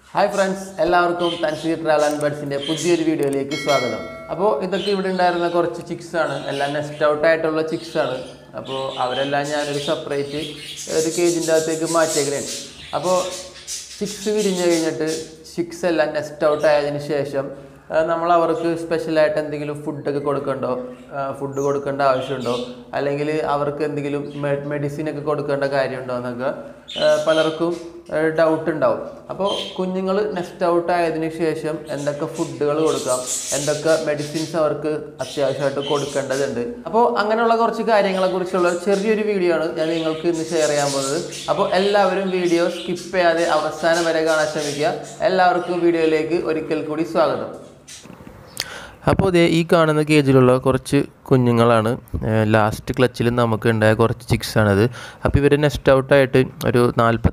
Hi friends, എല്ലാവർക്കും Thanseer travel and ബേർഡ്സിന്റെ പുതിയൊരു വീഡിയോയിലേക്ക് സ്വാഗതം. അപ്പോൾ ഇതൊക്കെ ഇവിടെ ഉണ്ടായിരുന്ന കുറച്ച് ചിക്സ് ആണ്, എല്ലാം നെസ്റ്റ് ഔട്ട് ആയിട്ടുള്ള ചിക്സ് ആണ്. അപ്പോൾ അവരെല്ലാം ഞാനൊരു സെപ്പറേറ്റ് ഒരു കേജിൻ്റെ അകത്തേക്ക് മാറ്റിയേക്കുകയാണ്. അപ്പോൾ ചിക്സ് വിരിഞ്ഞ് കഴിഞ്ഞിട്ട് ചിക്സ് എല്ലാം നെസ്റ്റ് ഔട്ട് ആയതിനു ശേഷം നമ്മൾ അവർക്ക് സ്പെഷ്യലായിട്ട് എന്തെങ്കിലും ഫുഡൊക്കെ ഫുഡ് കൊടുക്കേണ്ട ആവശ്യമുണ്ടോ, അല്ലെങ്കിൽ അവർക്ക് എന്തെങ്കിലും മെഡിസിനൊക്കെ കൊടുക്കേണ്ട കാര്യമുണ്ടോ എന്നൊക്കെ പലർക്കും ഡൗട്ട് ഉണ്ടാവും. അപ്പോൾ കുഞ്ഞുങ്ങൾ നെസ്റ്റ് ഔട്ട് ആയതിനു ശേഷം എന്തൊക്കെ ഫുഡുകൾ കൊടുക്കാം, എന്തൊക്കെ മെഡിസിൻസ് അവർക്ക് അത്യാവശ്യമായിട്ട് കൊടുക്കേണ്ടതുണ്ട്, അപ്പോൾ അങ്ങനെയുള്ള കുറച്ച് കാര്യങ്ങളെക്കുറിച്ചുള്ള ചെറിയൊരു വീഡിയോ ആണ് ഞാൻ നിങ്ങൾക്ക് ഇന്ന് ഷെയർ ചെയ്യാൻ പോകുന്നത്. അപ്പോൾ എല്ലാവരും വീഡിയോ സ്കിപ്പ് ചെയ്യാതെ അവസാനം വരെ കാണാൻ ശ്രമിക്കുക. എല്ലാവർക്കും വീഡിയോയിലേക്ക് ഒരിക്കൽ കൂടി സ്വാഗതം. അപ്പോൾ ഈ കാണുന്ന കേജിലുള്ള കുറച്ച് കുഞ്ഞുങ്ങളാണ് ലാസ്റ്റ് ക്ലച്ചിൽ നമുക്ക് ഉണ്ടായ കുറച്ച് ചിക്സാണത്. അപ്പോൾ ഇവർ നെസ്റ്റ് ഔട്ടായിട്ട് ഒരു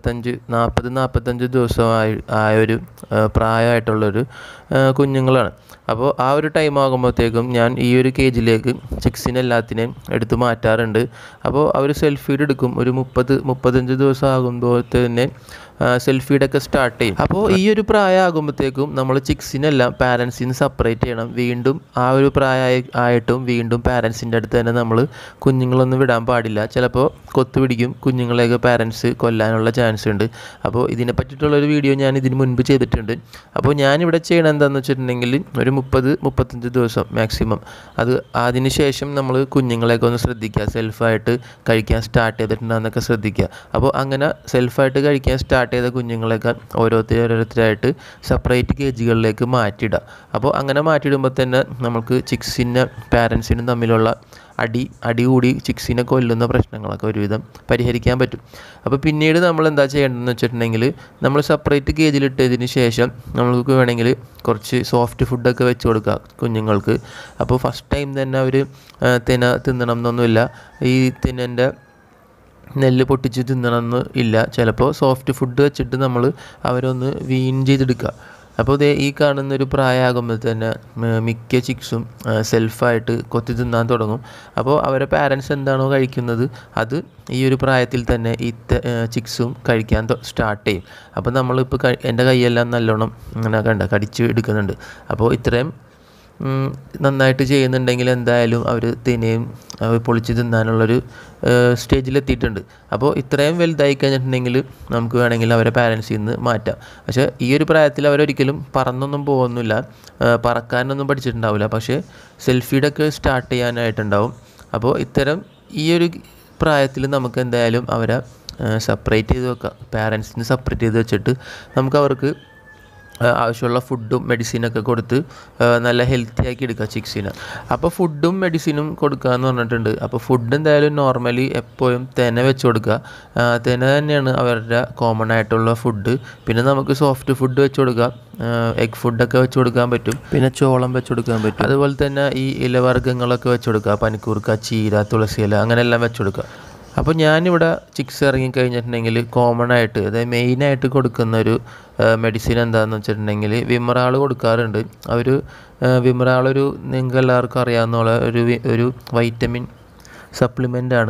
40-45 ദിവസമായൊരു പ്രായമായിട്ടുള്ളൊരു കുഞ്ഞുങ്ങളാണ്. അപ്പോൾ ആ ഒരു ടൈം ആകുമ്പോഴത്തേക്കും ഞാൻ ഈ ഒരു കേജിലേക്ക് ചിക്സിനെല്ലാത്തിനെയും എടുത്ത് മാറ്റാറുണ്ട്. അപ്പോൾ അവർ സെൽഫ് ഫീഡ് എടുക്കും. ഒരു 30-35 ദിവസം ആകുമ്പോൾ തന്നെ സെൽഫ് ഫീഡൊക്കെ സ്റ്റാർട്ട് ചെയ്യും. അപ്പോൾ ഈ ഒരു പ്രായമാകുമ്പോഴത്തേക്കും നമ്മൾ ചിക്സിനെല്ലാം പാരൻസിൽ നിന്ന് സെപ്പറേറ്റ് ചെയ്യണം. വീണ്ടും ആ ഒരു പ്രായമായിട്ടും വീണ്ടും പാരൻസിൻ്റെ അടുത്ത് തന്നെ നമ്മൾ കുഞ്ഞുങ്ങളൊന്നും വിടാൻ പാടില്ല. ചിലപ്പോൾ കൊത്തു പിടിക്കും, കുഞ്ഞുങ്ങളെയൊക്കെ പാരൻസ് കൊല്ലാനുള്ള ചാൻസ് ഉണ്ട്. അപ്പോൾ ഇതിനെ പറ്റിയിട്ടുള്ളൊരു വീഡിയോ ഞാൻ ഇതിന് മുൻപ് ചെയ്തിട്ടുണ്ട്. അപ്പോൾ ഞാനിവിടെ ചെയ്യണം എന്താണെന്ന് വെച്ചിട്ടുണ്ടെങ്കിൽ ഒരു 30-35 ദിവസം മാക്സിമം, അതിന് ശേഷം നമ്മൾ കുഞ്ഞുങ്ങളെയൊക്കെ ഒന്ന് ശ്രദ്ധിക്കുക, സെൽഫായിട്ട് കഴിക്കാൻ സ്റ്റാർട്ട് ചെയ്തിട്ടുണ്ടെന്നൊക്കെ ശ്രദ്ധിക്കുക. അപ്പോൾ അങ്ങനെ സെൽഫായിട്ട് കഴിക്കാൻ സ്റ്റാർട്ട് ചെയ്ത കുഞ്ഞുങ്ങളെയൊക്കെ ഓരോരുത്തരായിട്ട് സെപ്പറേറ്റ് കേജുകളിലേക്ക് മാറ്റിയിടുക. അപ്പോൾ അങ്ങനെ മാറ്റിയിടുമ്പോൾ തന്നെ നമുക്ക് ചിക്സിനും പാരൻസിനും തമ്മിലുള്ള അടി കൂടി ചിക്സിനെ കൊല്ലുന്ന പ്രശ്നങ്ങളൊക്കെ ഒരുവിധം പരിഹരിക്കാൻ പറ്റും. അപ്പോൾ പിന്നീട് നമ്മൾ എന്താ ചെയ്യേണ്ടതെന്ന് വെച്ചിട്ടുണ്ടെങ്കിൽ, നമ്മൾ സെപ്പറേറ്റ് കേജിലിട്ടതിന് ശേഷം നമുക്ക് വേണമെങ്കിൽ കുറച്ച് സോഫ്റ്റ് ഫുഡൊക്കെ വെച്ച് കൊടുക്കുക കുഞ്ഞുങ്ങൾക്ക്. അപ്പോൾ ഫസ്റ്റ് ടൈം തന്നെ അവർ തിന്നണം എന്നൊന്നുമില്ല. ഈ തിന്നൻ്റെ നെല്ല് പൊട്ടിച്ച് തിന്നണമെന്ന് ഇല്ല. ചിലപ്പോൾ സോഫ്റ്റ് ഫുഡ് വെച്ചിട്ട് നമ്മൾ അവരൊന്ന് വീൻ ചെയ്തെടുക്കുക. അപ്പോൾ ഈ കാണുന്നൊരു പ്രായമാകുമ്പോൾ തന്നെ മിക്ക ചിക്സും സെൽഫായിട്ട് കൊത്തി തിന്നാൻ തുടങ്ങും. അപ്പോൾ അവരെ പാരൻസ് എന്താണോ കഴിക്കുന്നത് അത് ഈ ഒരു പ്രായത്തിൽ തന്നെ ഈ ചിക്സും കഴിക്കാൻ സ്റ്റാർട്ട് ചെയ്യും. അപ്പോൾ നമ്മളിപ്പോൾ എൻ്റെ കൈയെല്ലാം നല്ലോണം ഇങ്ങനെ കടിച്ച് എടുക്കുന്നുണ്ട്. അപ്പോൾ ഇത്രയും നന്നായിട്ട് ചെയ്യുന്നുണ്ടെങ്കിൽ എന്തായാലും അവർ പൊളിച്ച് തിന്നാനുള്ളൊരു സ്റ്റേജിലെത്തിയിട്ടുണ്ട്. അപ്പോൾ ഇത്രയും വലുതായി കഴിഞ്ഞിട്ടുണ്ടെങ്കിൽ നമുക്ക് വേണമെങ്കിൽ അവരെ പാരൻസിൽ നിന്ന് മാറ്റാം. പക്ഷേ ഈ ഒരു പ്രായത്തിൽ അവരൊരിക്കലും പറന്നൊന്നും പോകുന്നില്ല, പറക്കാനൊന്നും പഠിച്ചിട്ടുണ്ടാവില്ല, പക്ഷേ സെൽഫീഡൊക്കെ സ്റ്റാർട്ട് ചെയ്യാനായിട്ടുണ്ടാവും. അപ്പോൾ ഈ ഒരു പ്രായത്തിൽ നമുക്ക് എന്തായാലും അവരെ സെപ്പറേറ്റ് ചെയ്ത് വെക്കാം. പാരൻസിന് സെപ്പറേറ്റ് ചെയ്ത് വെച്ചിട്ട് നമുക്ക് അവർക്ക് ആവശ്യമുള്ള ഫുഡും മെഡിസിനൊക്കെ കൊടുത്ത് നല്ല ഹെൽത്തി ആക്കി എടുക്കുക ചിക്സിനെ. അപ്പോൾ ഫുഡും മെഡിസിനും കൊടുക്കുക എന്ന് പറഞ്ഞിട്ടുണ്ട്. അപ്പോൾ ഫുഡ് എന്തായാലും നോർമലി എപ്പോഴും തെന വെച്ച് കൊടുക്കുക. തെന തന്നെയാണ് അവരുടെ കോമൺ ആയിട്ടുള്ള ഫുഡ്. പിന്നെ നമുക്ക് സോഫ്റ്റ് ഫുഡ് വെച്ച് കൊടുക്കാം, എഗ് ഫുഡൊക്കെ വെച്ച് കൊടുക്കാൻ പറ്റും, പിന്നെ ചോളം വെച്ച് കൊടുക്കാൻ പറ്റും. അതുപോലെ തന്നെ ഈ ഇലവർഗ്ഗങ്ങളൊക്കെ വെച്ച് കൊടുക്കുക, പനിക്കൂർക്ക, ചീര, തുളസി ഇല അങ്ങനെയെല്ലാം വെച്ച് കൊടുക്കുക. അപ്പോൾ ഞാനിവിടെ ചിക്സ് ഇറങ്ങിക്കഴിഞ്ഞിട്ടുണ്ടെങ്കിൽ കോമൺ ആയിട്ട്, അതായത് മെയിനായിട്ട് കൊടുക്കുന്നൊരു മെഡിസിൻ എന്താണെന്ന് വെച്ചിട്ടുണ്ടെങ്കിൽ വിമറാൾ കൊടുക്കാറുണ്ട്. വിമറാളൊരു നിങ്ങൾക്ക് എല്ലാവർക്കും അറിയാവുന്ന ഒരു വൈറ്റമിൻ സപ്ലിമെൻ്റാണ്.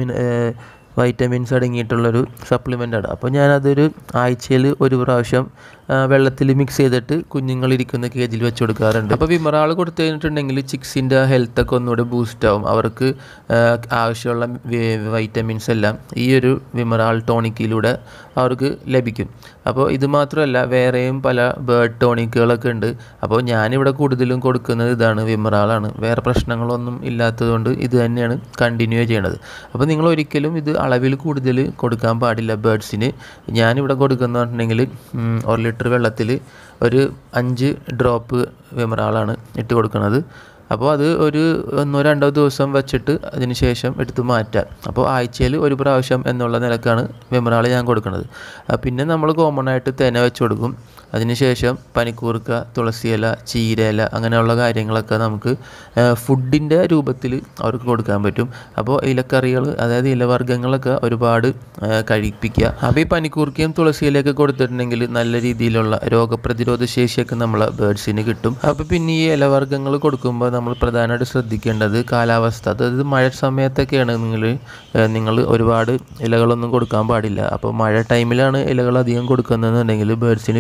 വൈറ്റമിൻസ് അടങ്ങിയിട്ടുള്ളൊരു സപ്ലിമെൻ്റാണ്. അപ്പോൾ ഞാനതൊരു ആഴ്ചയിൽ ഒരു പ്രാവശ്യം വെള്ളത്തിൽ മിക്സ് ചെയ്തിട്ട് കുഞ്ഞുങ്ങളിരിക്കുന്ന കേജിൽ വെച്ച് കൊടുക്കാറുണ്ട്. അപ്പോൾ വിമറാൾ കൊടുത്തു കഴിഞ്ഞിട്ടുണ്ടെങ്കിൽ ചിക്സിൻ്റെ ഹെൽത്തൊക്കെ ഒന്നുകൂടെ ബൂസ്റ്റ് ആവും. അവർക്ക് ആവശ്യമുള്ള വൈറ്റമിൻസ് എല്ലാം ഈ ഒരു വിമറാൾ ടോണിക്കിലൂടെ അവർക്ക് ലഭിക്കും. അപ്പോൾ ഇത് മാത്രമല്ല, വേറെയും പല ബേർഡ് ടോണിക്കുകളൊക്കെ ഉണ്ട്. അപ്പോൾ ഞാനിവിടെ കൂടുതലും കൊടുക്കുന്നത് ഇതാണ്, വിമറാളാണ്. വേറെ പ്രശ്നങ്ങളൊന്നും ഇല്ലാത്തതുകൊണ്ട് ഇത് തന്നെയാണ് കണ്ടിന്യൂ ചെയ്യണത്. അപ്പോൾ നിങ്ങൾ ഒരിക്കലും ഇത് അളവിൽ കൂടുതൽ കൊടുക്കാൻ പാടില്ല ബേർഡ്സിന്. ഞാനിവിടെ കൊടുക്കുന്നതെന്നുണ്ടെങ്കിൽ 1 ലിറ്റർ വെള്ളത്തിൽ ഒരു 5 ഡ്രോപ്പ് വിമറാളാണ് ഇട്ട് കൊടുക്കുന്നത്. അപ്പോൾ അത് ഒരു 1-2 ദിവസം വെച്ചിട്ട് അതിന് ശേഷം എടുത്ത് മാറ്റാം. അപ്പോൾ ആഴ്ചയിൽ ഒരു പ്രാവശ്യം എന്നുള്ള നിലക്കാണ് വിമറാൾ ഞാൻ കൊടുക്കുന്നത്. പിന്നെ നമ്മൾ കോമൺ ആയിട്ട് തെന വെച്ച് കൊടുക്കും. അതിനുശേഷം പനിക്കൂർക്ക, തുളസി ഇല, ചീര ഇല അങ്ങനെയുള്ള കാര്യങ്ങളൊക്കെ നമുക്ക് ഫുഡിൻ്റെ രൂപത്തിൽ അവർക്ക് കൊടുക്കാൻ പറ്റും. അപ്പോൾ ഇലക്കറികൾ, അതായത് ഇലവർഗ്ഗങ്ങളൊക്കെ ഒരുപാട് കഴിപ്പിക്കുക. അപ്പോൾ ഈ പനിക്കൂർക്കയും തുളസി ഇലയൊക്കെ കൊടുത്തിട്ടുണ്ടെങ്കിൽ നല്ല രീതിയിലുള്ള രോഗപ്രതിരോധ ശേഷിയൊക്കെ നമ്മളെ ബേർഡ്സിന് കിട്ടും. അപ്പോൾ പിന്നെ ഈ ഇലവർഗ്ഗങ്ങൾ കൊടുക്കുമ്പോൾ നമ്മൾ പ്രധാനമായിട്ട് ശ്രദ്ധിക്കേണ്ടത് കാലാവസ്ഥ. അതായത് മഴ സമയത്തൊക്കെയാണ് നിങ്ങൾ ഒരുപാട് ഇലകളൊന്നും കൊടുക്കാൻ പാടില്ല. അപ്പോൾ മഴ ടൈമിലാണ് ഇലകൾ അധികം കൊടുക്കുന്നതെന്നുണ്ടെങ്കിൽ ബേർഡ്സിന് ലൂസ് മോഷൻ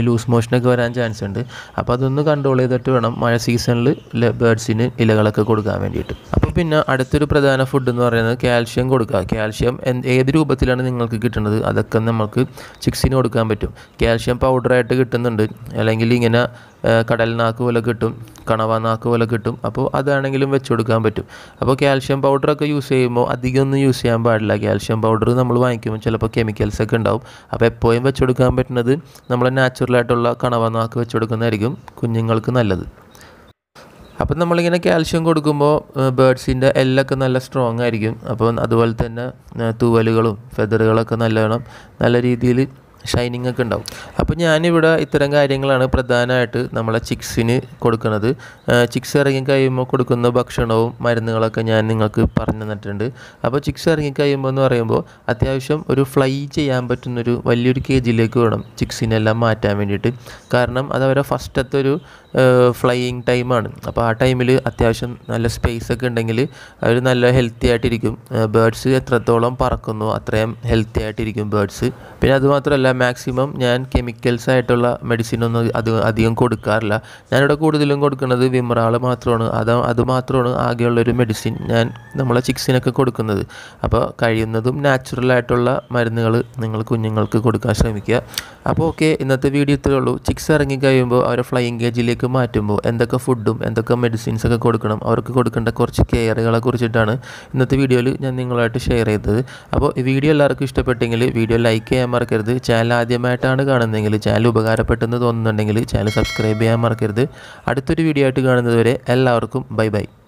മോഷനൊക്കെ വരാൻ ചാൻസ് ഉണ്ട്. അപ്പോൾ അതൊന്ന് കൺട്രോൾ ചെയ്തിട്ട് വേണം മഴ സീസണിൽ ബേഡ്സിന് ഇലകളൊക്കെ കൊടുക്കാൻ വേണ്ടിയിട്ട്. അപ്പോൾ പിന്നെ അടുത്തൊരു പ്രധാന ഫുഡ് എന്ന് പറയുന്നത് കാൽഷ്യം കൊടുക്കുക. കാൽഷ്യം ഏത് രൂപത്തിലാണ് നിങ്ങൾക്ക് കിട്ടുന്നത് അതൊക്കെ നമുക്ക് ചിക്സിന് കൊടുക്കാൻ പറ്റും. കാൽഷ്യം പൗഡറായിട്ട് കിട്ടുന്നുണ്ട്, അല്ലെങ്കിൽ ഇങ്ങനെ കടൽനാക്ക് പോലെ കിട്ടും, കണവനാക്ക് പോലെ കിട്ടും. അപ്പോൾ അതാണെങ്കിലും വെച്ച് കൊടുക്കാൻ പറ്റും. അപ്പോൾ കാൽഷ്യം പൗഡറൊക്കെ യൂസ് ചെയ്യുമ്പോൾ അധികമൊന്നും യൂസ് ചെയ്യാൻ പാടില്ല. കാൽഷ്യം പൗഡർ നമ്മൾ വാങ്ങിക്കുമ്പോൾ ചിലപ്പോൾ കെമിക്കൽസ് ഒക്കെ ഉണ്ടാവും. അപ്പോൾ എപ്പോഴും വെച്ച് കൊടുക്കാൻ പറ്റുന്നത് നമ്മൾ നാച്ചുറലായിട്ടുള്ള കണവനാക്ക് വെച്ച് കൊടുക്കുന്നതായിരിക്കും കുഞ്ഞുങ്ങൾക്ക് നല്ലത്. അപ്പം നമ്മളിങ്ങനെ കാൽഷ്യം കൊടുക്കുമ്പോൾ ബേഡ്സിൻ്റെ എല്ലൊക്കെ നല്ല സ്ട്രോങ് ആയിരിക്കും. അപ്പോൾ അതുപോലെ തന്നെ തൂവലുകളും ഫെദറുകളൊക്കെ നല്ല രീതിയിൽ ഷൈനിങ് ഒക്കെ ഉണ്ടാവും. അപ്പോൾ ഞാനിവിടെ ഇത്തരം കാര്യങ്ങളാണ് പ്രധാനമായിട്ട് നമ്മളെ ചിക്സിന് കൊടുക്കുന്നത്. ചിക്സ് ഇറങ്ങിക്കഴിയുമ്പോൾ കൊടുക്കുന്ന ഭക്ഷണവും മരുന്നുകളൊക്കെ ഞാൻ നിങ്ങൾക്ക് പറഞ്ഞു തന്നിട്ടുണ്ട്. അപ്പോൾ ചിക്സ് ഇറങ്ങിക്കഴിയുമ്പോൾ എന്ന് പറയുമ്പോൾ അത്യാവശ്യം ഒരു ഫ്ലൈ ചെയ്യാൻ പറ്റുന്നൊരു വലിയൊരു കേജിലേക്ക് വേണം ചിക്സിനെല്ലാം മാറ്റാൻ വേണ്ടിയിട്ട്. കാരണം അതവരെ ഫസ്റ്റത്തെ ഒരു ഫ്ലൈയിങ് ടൈമാണ്. അപ്പോൾ ആ ടൈമിൽ അത്യാവശ്യം നല്ല സ്പേസ് ഒക്കെ ഉണ്ടെങ്കിൽ അവർ നല്ല ഹെൽത്തി ആയിട്ടിരിക്കും. ബേഡ്സ് എത്രത്തോളം പറക്കുന്നോ അത്രയും ഹെൽത്തി ആയിട്ടിരിക്കും ബേഡ്സ്. പിന്നെ അതുമാത്രമല്ല മാക്സിമം ഞാൻ കെമിക്കൽസ് ആയിട്ടുള്ള മെഡിസിനൊന്നും അധികം കൊടുക്കാറില്ല. ഞാനിവിടെ കൂടുതലും കൊടുക്കുന്നത് വിമറാൾ മാത്രമാണ്. അത് മാത്രമാണ് ആകെയുള്ളൊരു മെഡിസിൻ ഞാൻ നമ്മളെ ചിക്സിനൊക്കെ കൊടുക്കുന്നത്. അപ്പോൾ കഴിയുന്നതും നാച്ചുറലായിട്ടുള്ള മരുന്നുകൾ നിങ്ങൾ കുഞ്ഞുങ്ങൾക്ക് കൊടുക്കാൻ ശ്രമിക്കുക. അപ്പോൾ ഓക്കെ, ഇന്നത്തെ വീഡിയോ ഇത്രയേ ഉള്ളൂ. ചിക്സ് ഇറങ്ങിക്കഴിയുമ്പോൾ അവരെ ഫ്ലൈയിങ് കേജിലേക്ക് മാറ്റുമ്പോൾ എന്തൊക്കെ ഫുഡും എന്തൊക്കെ മെഡിസിൻസൊക്കെ കൊടുക്കണം, അവർക്ക് കൊടുക്കേണ്ട കുറച്ച് കെയറുകളെ കുറിച്ചിട്ടാണ് ഇന്നത്തെ വീഡിയോയിൽ ഞാൻ നിങ്ങളുമായിട്ട് ഷെയർ ചെയ്തത്. അപ്പോൾ ഈ വീഡിയോ എല്ലാവർക്കും ഇഷ്ടപ്പെട്ടെങ്കിൽ വീഡിയോ ലൈക്ക് ചെയ്യാൻ മറക്കരുത്. ചാനൽ ആദ്യമായിട്ടാണ് കാണുന്നതെങ്കിൽ, ചാനൽ ഉപകാരപ്പെട്ടെന്ന് തോന്നുന്നുണ്ടെങ്കിൽ ചാനൽ സബ്സ്ക്രൈബ് ചെയ്യാൻ മറക്കരുത്. അടുത്തൊരു വീഡിയോ ആയിട്ട് കാണുന്നതുവരെ എല്ലാവർക്കും ബൈ ബൈ.